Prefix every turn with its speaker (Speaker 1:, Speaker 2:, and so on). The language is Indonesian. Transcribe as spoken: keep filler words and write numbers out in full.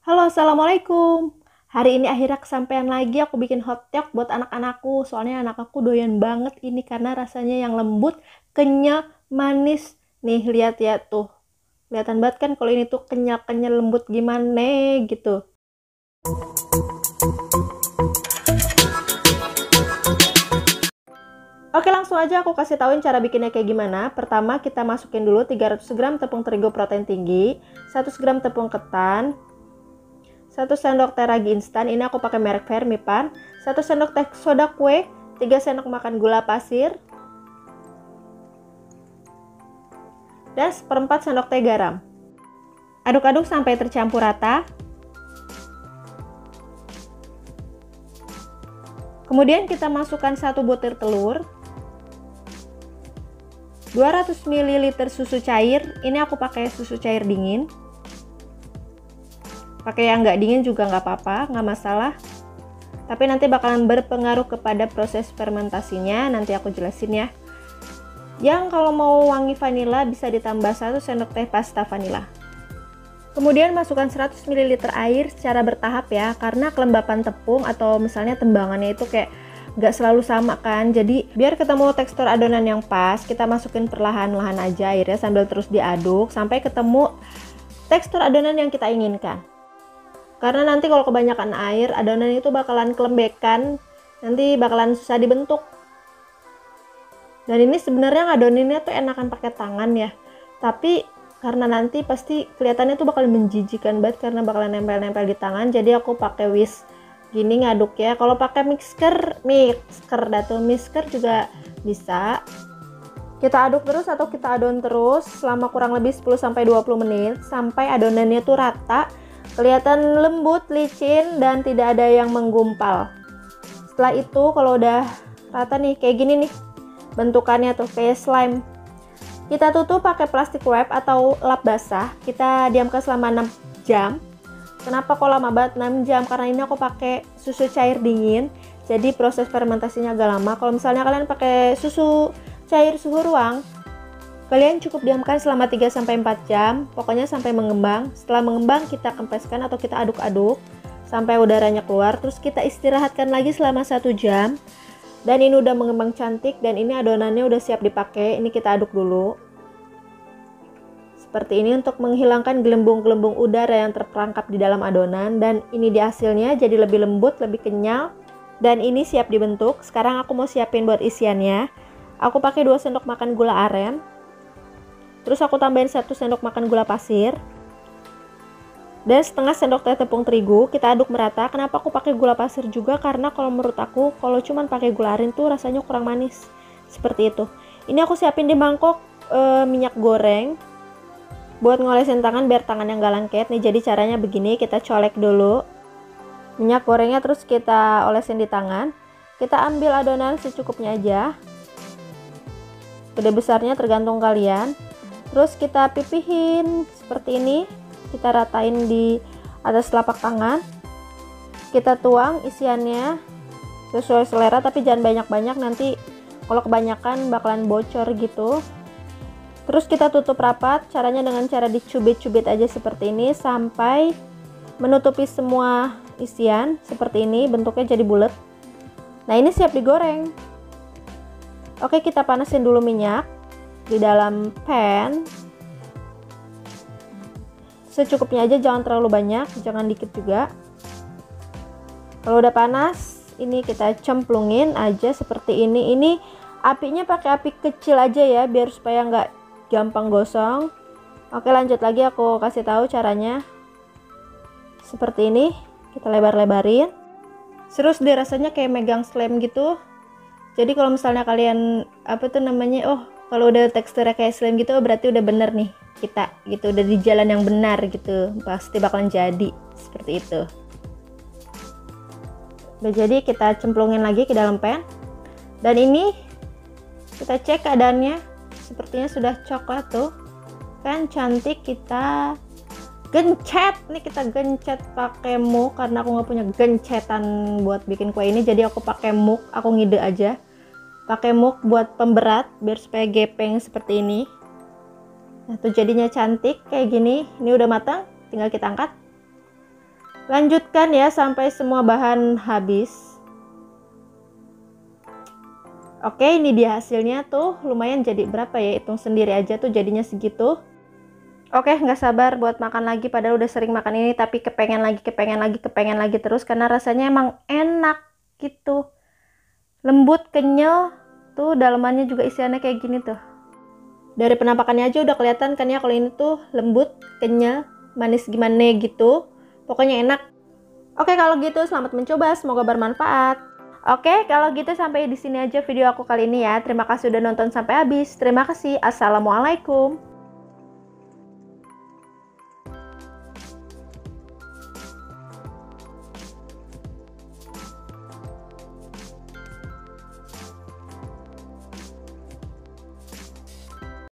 Speaker 1: Halo, assalamualaikum. Hari ini akhirnya kesampaian lagi aku bikin hotdog buat anak-anakku. Soalnya anak aku doyan banget ini karena rasanya yang lembut, kenyal, manis. Nih, lihat ya tuh. Kelihatan banget kan kalau ini tuh kenyal-kenyal lembut gimana gitu. Oke, langsung aja aku kasih tauin cara bikinnya kayak gimana. Pertama, kita masukin dulu tiga ratus gram tepung terigu protein tinggi, seratus gram tepung ketan, satu sendok teh ragi instan, ini aku pakai merek Fermipan, satu sendok teh soda kue, tiga sendok makan gula pasir, dan seperempat sendok teh garam. Aduk-aduk sampai tercampur rata. Kemudian kita masukkan satu butir telur, dua ratus mililiter susu cair, ini aku pakai susu cair dingin. Pakai yang nggak dingin juga nggak apa-apa, nggak masalah. Tapi nanti bakalan berpengaruh kepada proses fermentasinya, nanti aku jelasin ya. Yang kalau mau wangi vanila bisa ditambah satu sendok teh pasta vanila. Kemudian masukkan seratus mililiter air secara bertahap ya, karena kelembapan tepung atau misalnya tembangannya itu kayak nggak selalu sama kan. Jadi biar ketemu tekstur adonan yang pas, kita masukin perlahan-lahan aja airnya sambil terus diaduk sampai ketemu tekstur adonan yang kita inginkan. Karena nanti kalau kebanyakan air, adonan itu bakalan kelembekan, nanti bakalan susah dibentuk. Dan ini sebenarnya ngadoninnya tuh enakan pakai tangan ya. Tapi karena nanti pasti kelihatannya tuh bakal menjijikan banget karena bakalan nempel-nempel di tangan. Jadi aku pakai whisk gini ngaduk ya. Kalau pakai mixer, mixer datu mixer juga bisa. Kita aduk terus atau kita adon terus selama kurang lebih sepuluh sampai dua puluh menit sampai adonannya tuh rata, kelihatan lembut, licin dan tidak ada yang menggumpal. Setelah itu kalau udah rata nih kayak gini nih bentukannya tuh kayak slime. Kita tutup pakai plastik wrap atau lap basah. Kita diamkan selama enam jam. Kenapa kok lama banget enam jam? Karena ini aku pakai susu cair dingin. Jadi proses fermentasinya agak lama. Kalau misalnya kalian pakai susu cair suhu ruang, kalian cukup diamkan selama tiga sampai empat jam. Pokoknya sampai mengembang. Setelah mengembang kita kempeskan atau kita aduk-aduk sampai udaranya keluar. Terus kita istirahatkan lagi selama satu jam. Dan ini udah mengembang cantik dan ini adonannya udah siap dipakai. Ini kita aduk dulu. Seperti ini untuk menghilangkan gelembung-gelembung udara yang terperangkap di dalam adonan. Dan ini di hasilnya jadi lebih lembut, lebih kenyal. Dan ini siap dibentuk. Sekarang aku mau siapin buat isiannya. Aku pakai dua sendok makan gula aren. Terus aku tambahin satu sendok makan gula pasir. Dan setengah sendok teh tepung terigu. Kita aduk merata. Kenapa aku pakai gula pasir juga? Karena kalau menurut aku, kalau cuman pakai gula aren tuh rasanya kurang manis. Seperti itu. Ini aku siapin di mangkok e, minyak goreng. Buat ngolesin tangan biar tangannya nggak lengket. Nih jadi caranya begini, kita colek dulu minyak gorengnya, terus kita olesin di tangan. Kita ambil adonan secukupnya aja, gede besarnya tergantung kalian. Terus kita pipihin seperti ini, kita ratain di atas telapak tangan. Kita tuang isiannya sesuai selera, tapi jangan banyak-banyak, nanti kalau kebanyakan bakalan bocor gitu. Terus kita tutup rapat, caranya dengan cara dicubit-cubit aja seperti ini sampai menutupi semua isian seperti ini, bentuknya jadi bulat. Nah ini siap digoreng. Oke, kita panasin dulu minyak di dalam pan. Secukupnya aja, jangan terlalu banyak, jangan dikit juga. Kalau udah panas, ini kita cemplungin aja seperti ini. Ini apinya pakai api kecil aja ya, biar supaya nggak gampang gosong. Oke, lanjut lagi, aku kasih tahu caranya. Seperti ini, kita lebar-lebarin. Terus dia rasanya kayak megang slime gitu. Jadi kalau misalnya kalian apa tuh namanya, oh kalau udah teksturnya kayak slime gitu, berarti udah bener nih kita gitu, udah di jalan yang benar gitu, pasti bakalan jadi seperti itu. Udah jadi, kita cemplungin lagi ke dalam pan. Dan ini kita cek keadaannya. Sepertinya sudah coklat tuh kan, cantik. Kita gencet nih, kita gencet pakai muk karena aku nggak punya gencetan buat bikin kue ini, jadi aku pakai muk. Aku ngide aja pakai muk buat pemberat biar supaya gepeng seperti ini. Nah tuh jadinya cantik kayak gini. Ini udah matang, tinggal kita angkat. Lanjutkan ya sampai semua bahan habis. Oke, ini dia hasilnya tuh lumayan jadi berapa ya, hitung sendiri aja tuh jadinya segitu. Oke, nggak sabar buat makan lagi, padahal udah sering makan ini tapi kepengen lagi, kepengen lagi, kepengen lagi terus karena rasanya emang enak gitu. Lembut, kenyal, tuh dalamannya juga isiannya kayak gini tuh. Dari penampakannya aja udah kelihatan kan ya kalau ini tuh lembut, kenyal, manis gimana gitu. Pokoknya enak. Oke, kalau gitu selamat mencoba, semoga bermanfaat. Oke, kalau gitu sampai di sini aja video aku kali ini ya. Terima kasih udah nonton sampai habis. Terima kasih. Assalamualaikum.